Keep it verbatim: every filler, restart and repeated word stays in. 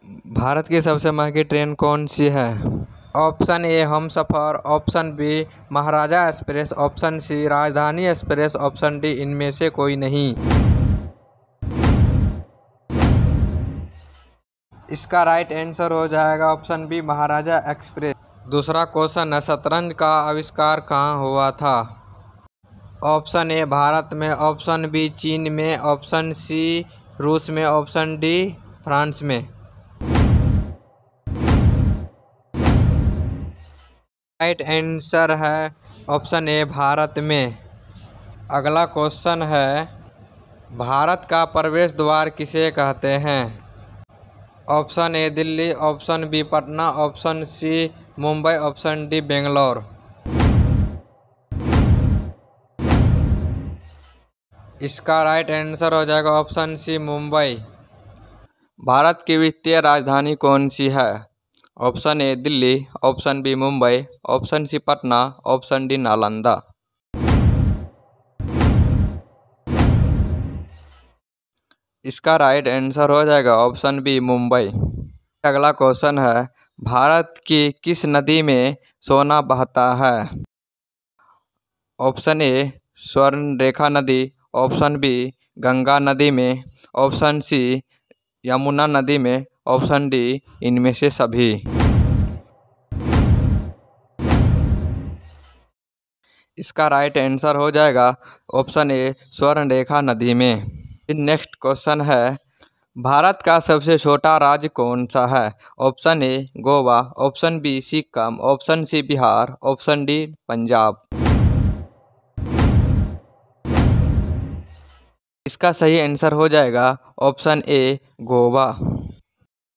भारत की सबसे महंगी ट्रेन कौन सी है? Option A Humsafar, option B Maharaja express, option C Rajdhani express, option D इनमें से कोई नहीं। इसका राइट आंसर हो जाएगा ऑप्शन बी महाराजा एक्सप्रेस। दूसरा क्वेश्चन है, शतरंज का आविष्कार कहाँ हुआ था? ऑप्शन ए भारत में, ऑप्शन बी चीन में, ऑप्शन सी रूस में, ऑप्शन डी फ्रांस में। राइट आंसर है ऑप्शन ए भारत में। अगला क्वेश्चन है, भारत का प्रवेश द्वार किसे कहते हैं? Option A Delhi, option B Patna, option C Mumbai, option D Bangalore. इसका राइट आंसर हो जाएगा ऑप्शन सी मुंबई। भारत की वित्तीय राजधानी कौन सी है? Option A Delhi, option B Mumbai, option C Patna, option D Nalanda. इसका राइट आंसर हो जाएगा ऑप्शन बी मुंबई। अगला क्वेश्चन है, भारत की किस नदी में सोना बहता है? ऑप्शन ए स्वर्ण रेखा नदी, ऑप्शन बी गंगा नदी में, ऑप्शन सी यमुना नदी में, ऑप्शन डी इनमें से सभी। इसका राइट आंसर हो जाएगा ऑप्शन ए स्वर्ण रेखा नदी में। नेक्स्ट क्वेश्चन है, भारत का सबसे छोटा राज्य कौन सा है? Option A Goa, option B Sikkim, option C Bihar, option D Punjab. इसका सही आंसर हो जाएगा ऑप्शन ए गोवा।